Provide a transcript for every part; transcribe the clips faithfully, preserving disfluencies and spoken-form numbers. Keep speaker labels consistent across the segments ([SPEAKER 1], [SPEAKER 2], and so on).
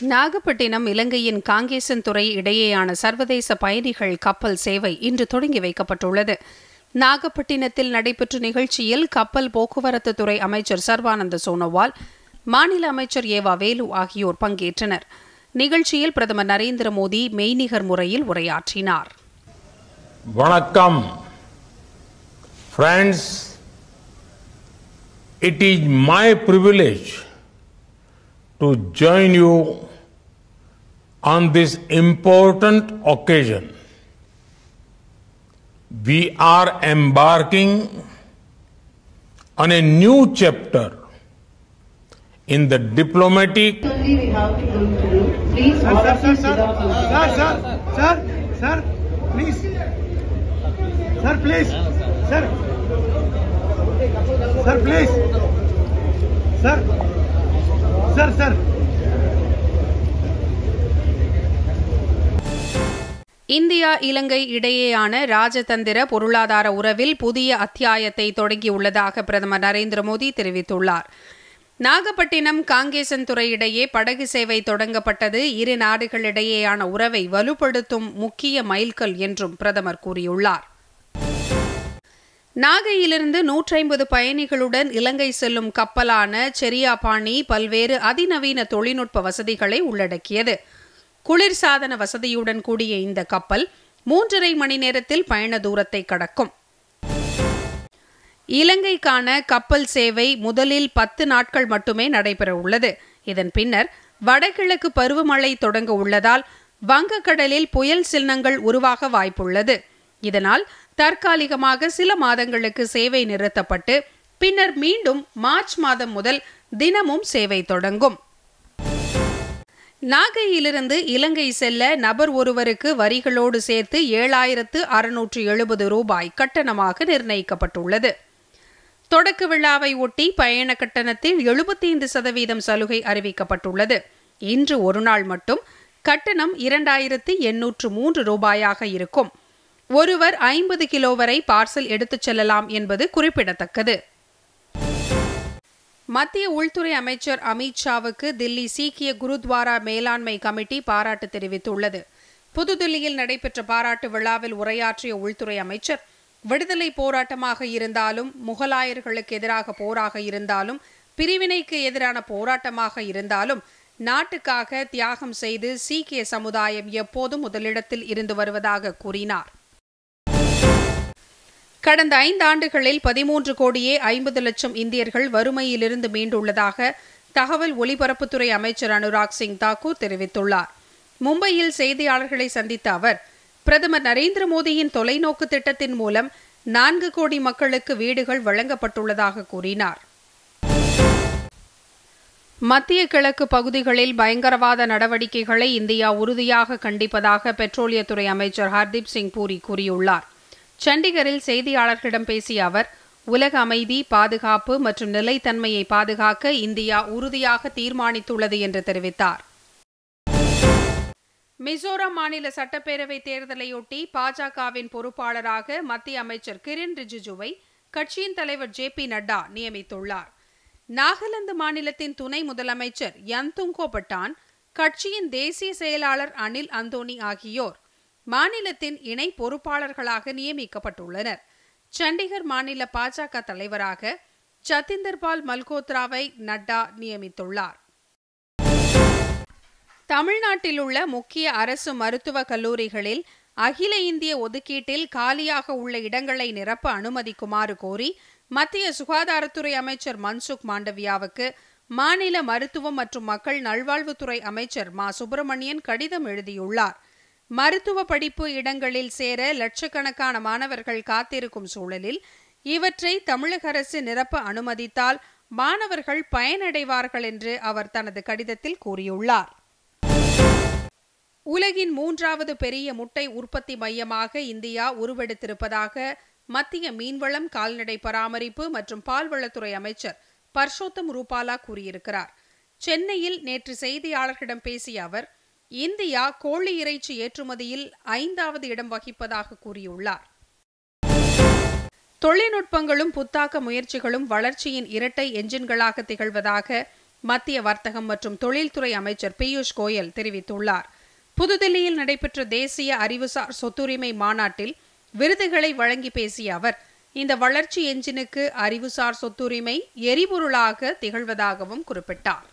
[SPEAKER 1] நாகப்பட்டினம் இலங்கையின் காங்கேசன்துறை இடையேயான சர்வதேச பயணிகள் கப்பல் சேவை இன்று தொடங்கி வைக்கப்பட்டுள்ளது. நாகப்பட்டினத்தில் நடைபெற்ற நிகழ்ச்சியில் கப்பல் போக்குவரத்து துறை அமைச்சர் சர்பானந்த சோனோவால், மாநில அமைச்சர் ஏவா வேலு ஆகியோர் பங்கேற்றனர். நிகழ்ச்சியில் பிரதமர் நரேந்திர மோடி மெய்நிகர் முறையில் உரையாற்றினார்.
[SPEAKER 2] வணக்கம் friends, it is my privilege to join you on this important occasion. We are embarking on a new chapter in the diplomatic.
[SPEAKER 3] We have to go through. Please,
[SPEAKER 4] sir, sir, sir, sir, sir, sir, sir, sir, please, sir, please, sir, sir, please, sir, sir, sir.
[SPEAKER 1] India Ilangai இடையேயான ராஜதந்திர பொருளாதார உறவில் புதிய அத்தியாயத்தை தொடங்கியுள்ளதாக பிரதமர் நரேந்திர மோடி தெரிவித்துள்ளார். நாகப்பட்டினம் காங்கேசன்துறை இடையே படகு சேவை தொடங்கப்பட்டது இரு நாடுகளிடையேயான உறவை வலுப்படுத்தும் முக்கிய மைல்கல் என்றும் பிரதமர் கூறியுள்ளார். நாகையிலிருந்து நூற்றி ஐம்பது பயணிகளுடன் இலங்கை செல்லும் கப்பலான செரியாபாணி பல்வேறு அதிநவீன தொழில்நுட்ப வசதிகளை உள்ளடக்கியது. குளிர்சாதன வசதியுடன் கூடிய இந்த கப்பல் மூன்றரை மணி நேரத்தில் பயண தூரத்தை கடக்கும். இலங்கைக்கான கப்பல் சேவை முதலில் பத்து நாட்கள் மட்டுமே நடைபெற உள்ளது. இதன் பின்னர் வடகிழக்கு பருவமழை தொடங்க உள்ளதால் வங்கக்கடலில் புயல் சின்னங்கள் உருவாக வாய்ப்புள்ளது. இதனால் தற்காலிகமாக சில மாதங்களுக்கு சேவை நிறுத்தப்பட்டு பின்னர் மீண்டும் மார்ச் மாதம் முதல் தினமும் சேவை தொடங்கும். நாகையிலிருந்து இலங்கை செல்ல நபர் ஒருவருக்கு வரிகளோடு சேர்த்து ஏழாயிரத்து அறுநூற்று எழுபது ரூபாய் கட்டணமாக நிர்ணயிக்கப்பட்டுள்ளது. தொடக்க விழாவை ஒட்டி பயண கட்டணத்தில் எழுபத்தைந்து சதவீதம் சலுகை அறிவிக்கப்பட்டுள்ளது. இன்று ஒரு நாள் மட்டும் கட்டணம் இரண்டாயிரத்து எண்ணூற்று மூன்று ரூபாயாக இருக்கும். ஒருவர் ஐம்பது கிலோ வரை பார்சல் எடுத்துச் செல்லலாம் என்பது குறிப்பிடத்தக்கது. மத்திய உள்துறை அமைச்சர் அமித் ஷாவுக்கு தில்லி சீக்கிய குருத்வாரா மேலாண்மை கமிட்டி பாராட்டு தெரிவித்துள்ளது. புதுதில்லியில் நடைபெற்ற பாராட்டு விழாவில் உரையாற்றிய உள்துறை அமைச்சர், விடுதலை போராட்டமாக இருந்தாலும், முகலாயர்களுக்கு எதிராக போராக இருந்தாலும், பிரிவினைக்கு எதிரான போராட்டமாக இருந்தாலும் நாட்டுக்காக தியாகம் செய்து சீக்கிய சமுதாயம் எப்போதும் முதலிடத்தில் இருந்து வருவதாக கூறினார். கடந்த ஐந்தாண்டுகளில் பதிமூன்று கோடியே ஐம்பது லட்சம் இந்தியர்கள் வறுமையிலிருந்து மீண்டுள்ளதாக தகவல் ஒலிபரப்புத்துறை அமைச்சர் அனுராக் சிங் தாக்கூர் தெரிவித்துள்ளார். மும்பையில் செய்தியாளர்களை சந்தித்த அவர், பிரதமர் நரேந்திர மோடியின் தொலைநோக்கு திட்டத்தின் மூலம் நான்கு கோடி மக்களுக்கு வீடுகள் வழங்கப்பட்டுள்ளதாக கூறினார். மத்திய கிழக்கு பகுதிகளில் பயங்கரவாத நடவடிக்கைகளை இந்தியா உறுதியாக கண்டிப்பதாக பெட்ரோலியத்துறை அமைச்சர் ஹர்தீப் சிங் பூரி கூறியுள்ளார். சண்டிகரில் செய்தியாளர்களிடம் பேசிய அவர், உலக அமைதி, பாதுகாப்பு மற்றும் நிலைத்தன்மையை பாதுகாக்க இந்தியா உறுதியாக தீர்மானித்துள்ளது என்று தெரிவித்தார். மிசோரம் மாநில சட்டப்பேரவை தேர்தலையொட்டி பாஜகவின் பொறுப்பாளராக மத்திய அமைச்சர் கிரண் ரிஜிஜுவை கட்சியின் தலைவர் ஜே பி நட்டா நியமித்துள்ளார். நாகாலாந்து மாநிலத்தின் துணை முதலமைச்சர் யந்துங்கோ பட்டான், கட்சியின் தேசிய செயலாளர் அனில் அந்தோனி ஆகியோர் மாநிலத்தின் இணை பொறுப்பாளர்களாக நியமிக்கப்பட்டுள்ளனர். சண்டிகர் மாநில பாஜக தலைவராக ஜதிந்தர்பால் மல்கோத்ராவை நட்டா நியமித்துள்ளார். தமிழ்நாட்டில் உள்ள முக்கிய அரசு மருத்துவக் கல்லூரிகளில் அகில இந்திய ஒதுக்கீட்டில் காலியாக உள்ள இடங்களை நிரப்ப அனுமதிக்குமாறு கோரி மத்திய சுகாதாரத்துறை அமைச்சர் மன்சுக் மாண்டவியாவுக்கு மாநில மருத்துவம் மற்றும் மக்கள் நல்வாழ்வுத்துறை அமைச்சர் மா சுப்பிரமணியன் கடிதம் எழுதியுள்ளார். மருத்துவ படிப்பு இடங்களில் சேர லட்சக்கணக்கான மாணவர்கள் காத்திருக்கும் சூழலில் இவற்றை தமிழக அரசு நிரப்ப அனுமதித்தால் மாணவர்கள் பயனடைவார்கள் என்று அவர் தனது கடிதத்தில் கூறியுள்ளார். உலகின் மூன்றாவது பெரிய முட்டை உற்பத்தி மையமாக இந்தியா உருவெடுத்திருப்பதாக மத்திய மீன்வளம், கால்நடை பராமரிப்பு மற்றும் பால்வளத்துறை அமைச்சர் பர்ஷோத்தம் ரூபாலா கூறியிருக்கிறார். சென்னையில் நேற்று செய்தியாளர்களிடம் பேசிய அவர், இந்தியா கோழி இறைச்சி ஏற்றுமதியில் ஐந்தாவது இடம் வகிப்பதாக கூறியுள்ளார். தொழில்நுட்பங்களும் புத்தாக்க முயற்சிகளும் வளர்ச்சியின் இரட்டை என்ஜின்களாக திகழ்வதாக மத்திய வர்த்தகம் மற்றும் தொழில்துறை அமைச்சர் பியூஷ் கோயல் தெரிவித்துள்ளார். புதுதில்லியில் நடைபெற்ற தேசிய அறிவுசார் சொத்துரிமை மாநாட்டில் விருதுகளை வழங்கி பேசிய அவர், இந்த வளர்ச்சி எஞ்சினுக்கு அறிவுசார் சொத்துரிமை எரிபொருளாக திகழ்வதாகவும் குறிப்பிட்டார்.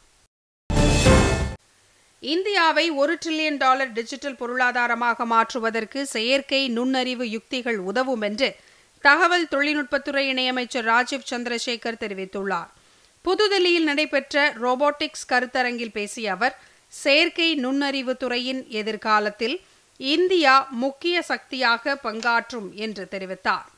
[SPEAKER 1] இந்தியாவை ஒரு டிரில்லியன் டாலர் டிஜிட்டல் பொருளாதாரமாக மாற்றுவதற்கு செயற்கை நுண்ணறிவு யுக்திகள் உதவும் என்று தகவல் தொழில்நுட்பத்துறை இணையமைச்சர் ராஜீவ் சந்திரசேகர் தெரிவித்துள்ளார். புதுதில்லியில் நடைபெற்ற ரோபோட்டிக்ஸ் கருத்தரங்கில் பேசிய அவர், செயற்கை நுண்ணறிவு துறையின் எதிர்காலத்தில் இந்தியா முக்கிய சக்தியாக பங்காற்றும் என்று தெரிவித்தார்.